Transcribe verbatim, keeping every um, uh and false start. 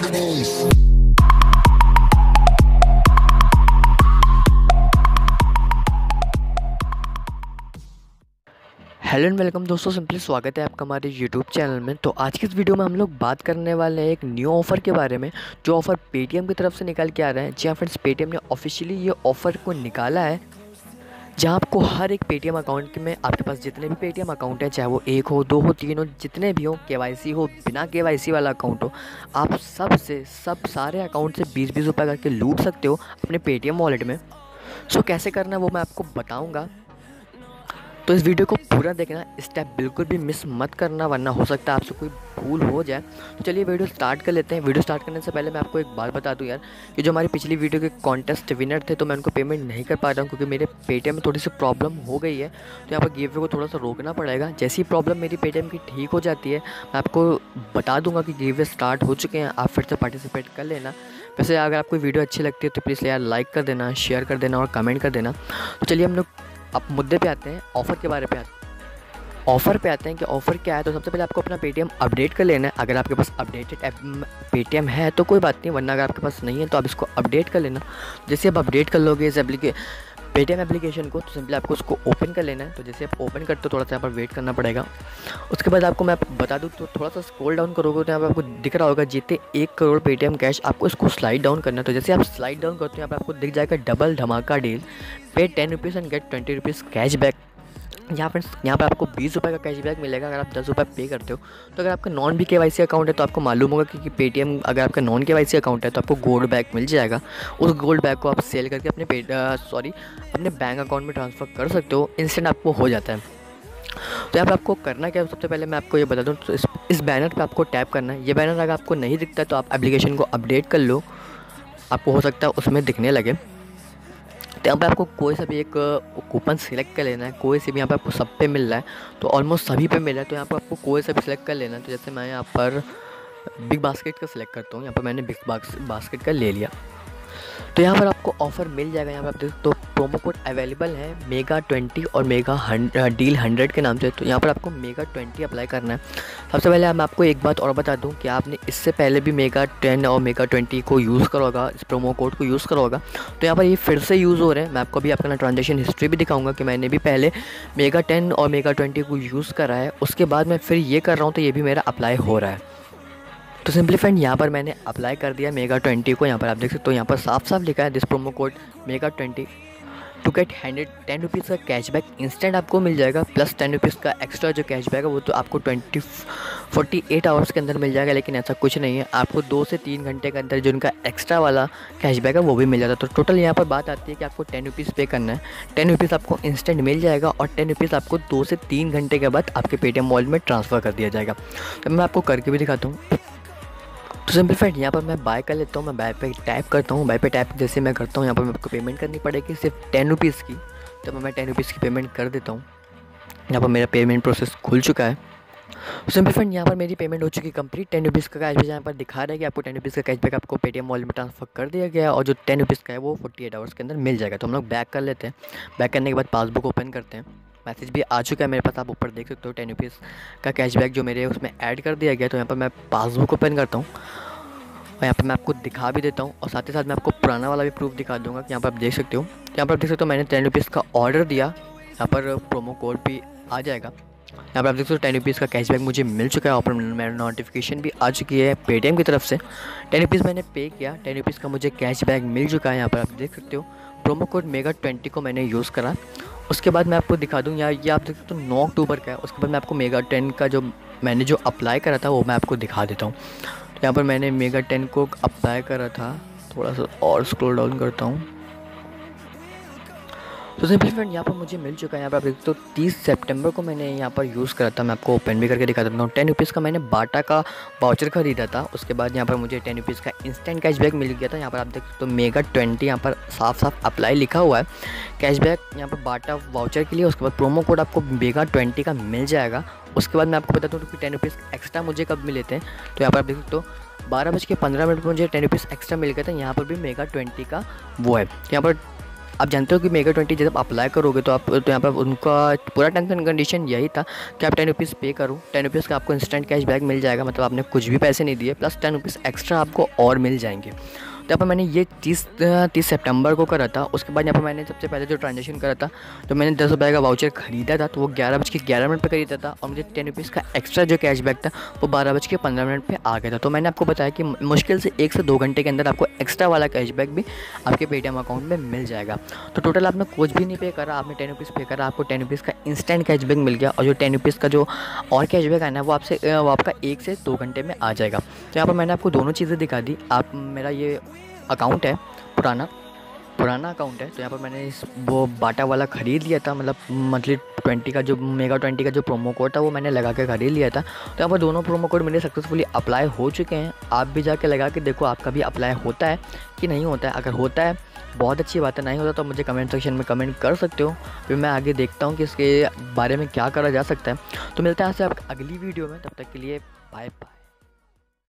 Hello and welcome दोस्तों, simply स्वागत है आपका हमारे यूट्यूब चैनल में। तो आज की इस वीडियो में हम लोग बात करने वाले हैं एक न्यू ऑफ़र के बारे में, जो ऑफ़र पेटीएम की तरफ से निकाल के आ रहा है। जी हाँ फ्रेंड्स, पेटीएम ने ऑफिशियली ये ऑफ़र को निकाला है, जहां आपको हर एक पेटीएम अकाउंट में आपके पास जितने भी पेटीएम अकाउंट हैं, चाहे वो एक हो, दो हो, तीन हो, जितने भी हो, केवाईसी हो, बिना केवाईसी वाला अकाउंट हो, आप सब से सब सारे अकाउंट से बीस बीस रुपये करके लूट सकते हो अपने पेटीएम वॉलेट में। सो कैसे करना है वो मैं आपको बताऊँगा, तो इस वीडियो को पूरा देखना, स्टेप बिल्कुल भी मिस मत करना, वरना हो सकता है आपसे कोई भूल हो जाए। तो चलिए वीडियो स्टार्ट कर लेते हैं। वीडियो स्टार्ट करने से पहले मैं आपको एक बात बता दूं यार, कि जो हमारी पिछली वीडियो के कॉन्टेस्ट विनर थे, तो मैं उनको पेमेंट नहीं कर पा रहा हूं क्योंकि मेरे पेटीएम में थोड़ी सी प्रॉब्लम हो गई है। तो यहाँ पर गिव वे को थोड़ा सा रोकना पड़ेगा। जैसी ही प्रॉब्लम मेरी पेटीएम की ठीक हो जाती है, मैं आपको बता दूँगा कि गिव वे स्टार्ट हो चुके हैं, आप फिर से पार्टिसिपेट कर लेना। वैसे अगर आपको वीडियो अच्छी लगती है तो प्लीज़ यार लाइक कर देना, शेयर कर देना और कमेंट कर देना। तो चलिए हम लोग अब मुद्दे पे आते हैं, ऑफ़र के बारे में आते हैं। ऑफ़र पे आते हैं कि ऑफ़र क्या है। तो सबसे पहले आपको अपना पेटीएम अपडेट कर लेना है। अगर आपके पास अपडेटेड ऐप पेटीएम है तो कोई बात नहीं, वरना अगर आपके पास नहीं है तो आप इसको अपडेट कर लेना। जैसे आप अपडेट कर लोगे इस एप्लीके पेटीएम एप्लीकेशन को, तो सिंपली आपको उसको ओपन कर लेना है। तो जैसे आप ओपन करते हो, थोड़ा सा यहाँ पर वेट करना पड़ेगा। उसके बाद आपको मैं बता दूँ, तो थोड़ा सा स्क्रॉल डाउन करोगे तो यहाँ पर आपको दिख रहा होगा जीते एक करोड़ पेटीएम कैश, आपको इसको स्लाइड डाउन करना है। तो जैसे आप स्लाइड डाउन करते हो, यहाँ पर आपको दिख जाएगा डबल धमाका डील, pay ten rupees and get twenty rupees cash back. यहाँ पर यहाँ पर आपको बीस रुपये का कैशबैक मिलेगा अगर आप दस रुपये पे करते हो। तो अगर आपका नॉन भी केवाईसी अकाउंट है तो आपको मालूम होगा कि पेटीएम, अगर आपका नॉन केवाईसी अकाउंट है तो आपको गोल्ड बैक मिल जाएगा। उस गोल्ड बैक को आप सेल करके अपने पे सॉरी अपने बैंक अकाउंट में ट्रांसफ़र कर सकते हो, इंस्टेंट आपको हो जाता है। तो यहाँ पर आपको करना क्या है, सबसे पहले मैं आपको ये बता दूँ, तो इस इस बैनर पर आपको टैप करना है। ये बैनर अगर आपको नहीं दिखता है तो आप एप्लीकेशन को अपडेट कर लो, आपको हो सकता है उसमें दिखने लगे। तो यहाँ पे आपको कोई सा भी एक कूपन सिलेक्ट कर लेना है। कोई से भी यहाँ पे आपको सब पे मिल रहा है, तो ऑलमोस्ट सभी पे मिल रहा है, तो यहाँ पर आपको कोई सा भी सिलेक्ट कर लेना है। तो जैसे मैं यहाँ पर बिग बास्केट का सिलेक्ट करता हूँ, यहाँ पर मैंने बिग बास्केट का ले लिया। तो यहाँ पर आपको ऑफ़र मिल जाएगा। यहाँ पर आप देख तो प्रोमो कोड अवेलेबल है मेगा ट्वेंटी और मेगा डील हंड्रेड के नाम से। तो यहाँ पर आपको मेगा ट्वेंटी अप्लाई करना है। सबसे पहले मैं आपको एक बात और बता दूं कि आपने इससे पहले भी मेगा टेन और मेगा ट्वेंटी को यूज़ करा होगा, इस प्रोमो कोड को यूज़ करा होगा। तो यहाँ पर ये फिर से यूज़ हो रहे हैं। मैं आपको भी अपना ट्रांजेक्शन हिस्ट्री भी दिखाऊँगा कि मैंने भी पहले मेगा टेन और मेगा ट्वेंटी को यूज़ करा है, उसके बाद मैं फिर ये कर रहा हूँ, तो ये भी मेरा अप्लाई हो रहा है। तो सिंपली फ्रेंड, यहाँ पर मैंने अप्लाई कर दिया मेगा ट्वेंटी को। यहाँ पर आप देख सकते हो, यहाँ पर साफ साफ लिखा है this promo code mega twenty to get hundred ten rupees का कैशबैक इंस्टेंट आपको मिल जाएगा, प्लस टेन रुपीज़ का एक्स्ट्रा जो कैशबैक है वो तो आपको ट्वेंटी फोर्टी एट आवर्स के अंदर मिल जाएगा। लेकिन ऐसा कुछ नहीं है, आपको दो से तीन घंटे के अंदर जो उनका एक्स्ट्रा वाला कैशबैक है वो भी मिल जाता है। तो टोटल यहाँ पर बात आती है कि आपको टेन रुपीज़ पे करना है, टेन रुपीज़ आपको इंस्टेंट मिल जाएगा और टेन रुपीज़ आपको दो से तीन घंटे के बाद आपके पेटीएम वॉलेट में ट्रांसफ़र कर दिया जाएगा। तो मैं आपको करके भी दिखाता हूँ। तो सिंपल फ्रेंड, यहाँ पर मैं बाय कर लेता हूँ, मैं बाय पे टैप करता हूँ। बाय पे टैप जैसे मैं करता हूँ, यहाँ पर मेरे को पेमेंट करनी पड़ेगी सिर्फ टेन रुपीज़ की। तो मैं टेन रुपीज़ की पेमेंट कर देता हूँ। यहाँ पर मेरा पेमेंट प्रोसेस खुल चुका है। सिंपल फ्रेंड, यहाँ पर मेरी पेमेंट हो चुकी है कंप्लीट। टेन रुपीज़ का कैशबैक यहाँ पर दिखा रहा है कि आपको टेन रुपीज़ का कैशबैक आपको पेटीएम वॉलेट में ट्रांसफर कर दिया गया, और जो टेन रुपीज़ का है वो फोर्टी एट आवर्स के अंदर मिल जाएगा। तो हम लोग बैक कर लेते हैं। बैक करने के बाद पासबुक ओपन करते हैं। मैसेज भी आ चुका है मेरे पास, आप ऊपर देख सकते हो, टेन रुपीज़ का कैशबैक जो मेरे उसमें ऐड कर दिया गया। तो यहाँ पर मैं पासबुक ओपन करता हूँ और यहाँ पर मैं आपको दिखा भी देता हूँ, और साथ ही साथ मैं आपको पुराना वाला भी प्रूफ दिखा दूँगा कि यहाँ पर आप देख सकते हो। यहाँ पर आप देख सकते हो मैंने टेन रुपीज़ का ऑर्डर दिया, यहाँ पर प्रोमो कोड भी आ जाएगा। यहाँ पर आप देख सकते हो टेन रुपीज़ का कैशबैक मुझे मिल चुका है, और मेरा नोटिफिकेशन भी आ चुकी है पेटीएम की तरफ से। टेन रुपीज़ मैंने पे किया, टेन रुपीज़ का मुझे कैशबैक मिल चुका है। यहाँ पर आप देख सकते हो प्रोमो कोड मेगा ट्वेंटी को मैंने यूज़ करा। उसके बाद मैं आपको दिखा दूँ, यहाँ ये आप देख सकते हो नौ अक्टूबर का है। उसके बाद मैं आपको मेगा टेन का जो मैंने जो अप्लाई करा था वो मैं आपको दिखा देता हूँ। तो यहाँ पर मैंने मेगा टेन को अप्लाई करा था, थोड़ा सा और स्क्रॉल डाउन करता हूँ। तो सिंपली फ्रेंड, यहाँ पर मुझे मिल चुका है। यहाँ पर आप देखते हो तीस सितंबर को मैंने यहाँ पर यूज़ करा था। मैं आपको ओपन भी करके दिखा देता हूँ। टेन रुपीज़ का मैंने बाटा का वाउचर खरीदा था। उसके बाद यहाँ पर मुझे टेन रुपीज़ का इंस्टेंट कैशबैक मिल गया था। यहाँ पर आप देख सकते हो मेगा ट्वेंटी यहाँ पर साफ साफ अप्लाई लिखा हुआ है कैशबैक यहाँ पर बाटा वाउचर के लिए। उसके बाद प्रोमो कोड आपको मेगा ट्वेंटी का मिल जाएगा। उसके बाद मैं आपको बताता हूँ कि टेन रुपीज़ एक्स्ट्रा मुझे कब मिले थे। तो यहाँ पर आप देख सकते हो बारह बज के पंद्रह मिनट में मुझे टेन रुपीज़ एक्स्ट्रा मिल गया था। यहाँ पर भी मेगा ट्वेंटी का वो है। यहाँ पर आप जानते हो कि मेगा ट्वेंटी जब अप्लाई करोगे तो आप तो यहाँ पर उनका पूरा टर्म्स एंड कंडीशन यही था कि आप टेन रुपीज़ पे करो, टेन रुपीज़ का आपको इंस्टेंट कैश बैक मिल जाएगा, मतलब आपने कुछ भी पैसे नहीं दिए, प्लस टेन रुपीज़ एक्स्ट्रा आपको और मिल जाएंगे। तो यहाँ पर मैंने ये तीस तीस सितंबर को करा था। उसके बाद यहाँ पर मैंने सबसे पहले जो ट्रांजेक्शन करा था, तो मैंने दस रुपये का वाउचर ख़रीदा था, तो वो ग्यारह बज के ग्यारह मिनट पर खरीदा था, और मुझे टेन रुपीज़ का एक्स्ट्रा जो कैशबैक था वो बारह बज के पंद्रह मिनट पर आ गया था। तो मैंने आपको बताया कि मुश्किल से एक से दो घंटे के अंदर आपको एक्स्ट्रा वाला कैशबैक भी आपके पेटीएम अकाउंट में मिल जाएगा। तो टोटल आपने कुछ भी नहीं पे करा, आपने टेन रुपीज़ पे करा, आपको टेन रुपीज़ का इंस्टेंट कैशबैक मिल गया, और जो टेन रुपीज़ का जो और कैशबैक आना है वो आपसे वो आपका एक से दो घंटे में आ जाएगा। तो यहाँ पर मैंने आपको दोनों चीज़ें दिखा दी। आप मेरा ये अकाउंट है पुराना पुराना अकाउंट है, तो यहाँ पर मैंने इस वो बाटा वाला ख़रीद लिया था, मतलब मंथली ट्वेंटी का जो मेगा ट्वेंटी का जो प्रोमो कोड था वो मैंने लगा के ख़रीद लिया था। तो यहाँ पर दोनों प्रोमो कोड मेरे सक्सेसफुली अप्लाई हो चुके हैं। आप भी जाके लगा के देखो आपका भी अप्लाई होता है कि नहीं होता है। अगर होता है बहुत अच्छी बात है, नहीं होता तो मुझे कमेंट सेक्शन में कमेंट कर सकते हो, फिर मैं आगे देखता हूँ कि इसके बारे में क्या करा जा सकता है। तो मिलता है आपसे आप अगली वीडियो में, तब तक के लिए बाय बाय।